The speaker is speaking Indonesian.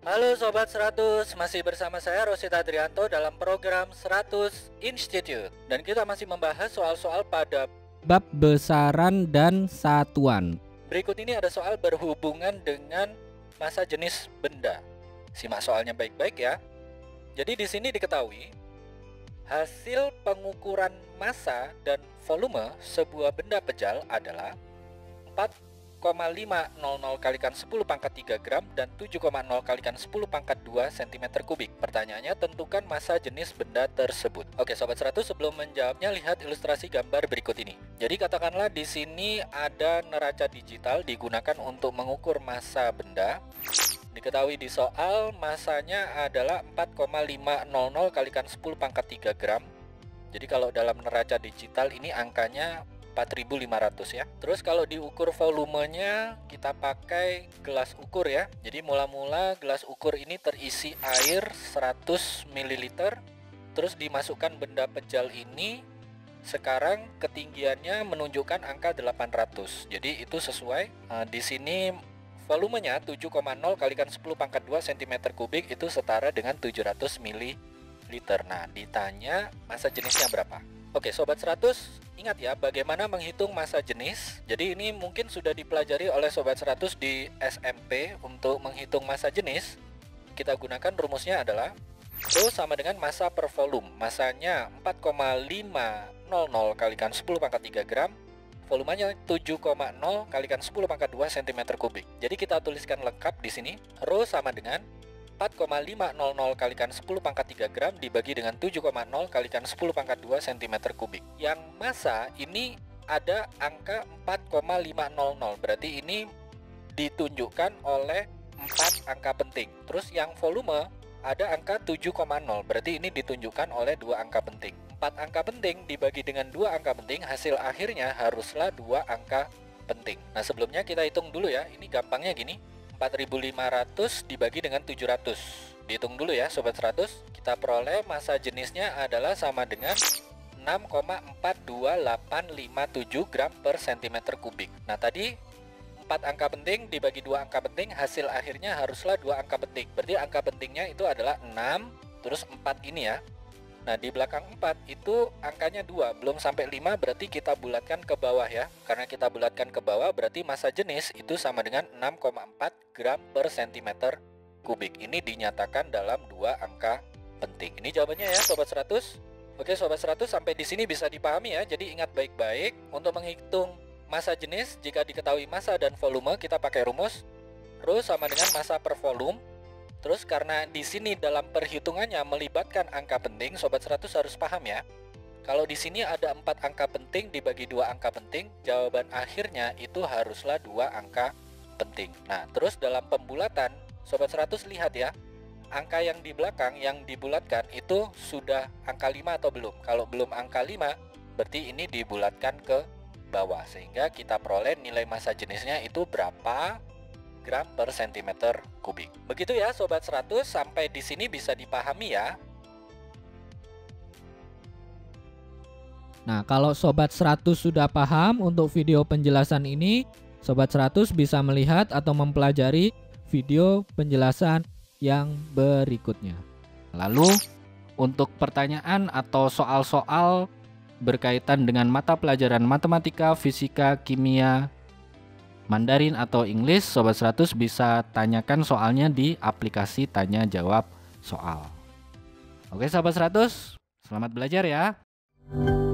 Halo Sobat 100, masih bersama saya Rosid Adrianto dalam program 100 Institute. Dan kita masih membahas soal-soal pada bab besaran dan satuan. berikut ini ada soal berhubungan dengan massa jenis benda. Simak soalnya baik-baik ya. Jadi di sini diketahui hasil pengukuran massa dan volume sebuah benda pejal adalah 4,500 kalikan 10 pangkat 3 gram dan 7,0 kalikan 10 pangkat 2 cm kubik. Pertanyaannya, tentukan massa jenis benda tersebut. Oke Sobat 100, sebelum menjawabnya lihat ilustrasi gambar berikut ini. Jadi katakanlah di sini ada neraca digital digunakan untuk mengukur massa benda. Diketahui di soal massanya adalah 4,500 kalikan 10 pangkat 3 gram. Jadi kalau dalam neraca digital ini angkanya 4.500 ya. Terus kalau diukur volumenya kita pakai gelas ukur ya. Jadi mula-mula gelas ukur ini terisi air 100 ml. Terus dimasukkan benda pejal ini. Sekarang ketinggiannya menunjukkan angka 800. Jadi itu sesuai. Di sini volumenya 7,0 kalikan 10 pangkat 2 cm kubik itu setara dengan 700 ml. Nah, ditanya massa jenisnya berapa? Oke Sobat 100, ingat ya bagaimana menghitung massa jenis. Jadi ini mungkin sudah dipelajari oleh Sobat 100 di SMP. Untuk menghitung massa jenis kita gunakan rumusnya adalah Rho sama dengan massa per volume. Massanya 4,500 kalikan 10 pangkat 3 gram, volumenya 7,0 kalikan 10 pangkat 2 cm kubik. Jadi kita tuliskan lengkap di sini. Rho sama dengan 4,500 kalikan 10 pangkat 3 gram dibagi dengan 7,0 kalikan 10 pangkat 2 cm kubik. Yang massa ini ada angka 4,500, berarti ini ditunjukkan oleh 4 angka penting. Terus yang volume ada angka 7,0, berarti ini ditunjukkan oleh 2 angka penting. 4 angka penting dibagi dengan 2 angka penting, hasil akhirnya haruslah 2 angka penting. Nah sebelumnya kita hitung dulu ya, ini gampangnya gini. 4.500 dibagi dengan 700. Dihitung dulu ya Sobat 100. Kita peroleh massa jenisnya adalah sama dengan 6,42857 gram per cm kubik. Nah tadi 4 angka penting dibagi 2 angka penting, hasil akhirnya haruslah 2 angka penting. Berarti angka pentingnya itu adalah 6 terus 4 ini ya. Nah di belakang 4 itu angkanya 2, belum sampai 5, berarti kita bulatkan ke bawah ya. Karena kita bulatkan ke bawah berarti massa jenis itu sama dengan 6,4 gram per cm kubik. Ini dinyatakan dalam 2 angka penting. Ini jawabannya ya Sobat 100. Oke Sobat 100, sampai di sini bisa dipahami ya. Jadi ingat baik-baik, untuk menghitung massa jenis jika diketahui massa dan volume kita pakai rumus Rho sama dengan massa per volume. Terus karena di sini dalam perhitungannya melibatkan angka penting, Sobat 100 harus paham ya. Kalau di sini ada 4 angka penting dibagi 2 angka penting, jawaban akhirnya itu haruslah 2 angka penting. Nah, terus dalam pembulatan, Sobat 100 lihat ya, angka yang di belakang yang dibulatkan itu sudah angka 5 atau belum? Kalau belum angka 5, berarti ini dibulatkan ke bawah. Sehingga kita peroleh nilai massa jenisnya itu berapa gram per cm kubik. Begitu ya Sobat 100, sampai di sini bisa dipahami ya. Nah, kalau Sobat 100 sudah paham untuk video penjelasan ini, Sobat 100 bisa melihat atau mempelajari video penjelasan yang berikutnya. Lalu, untuk pertanyaan atau soal-soal berkaitan dengan mata pelajaran matematika, fisika, kimia, Mandarin atau English, Sobat 100 bisa tanyakan soalnya di aplikasi tanya jawab soal. Oke Sobat 100, selamat belajar ya.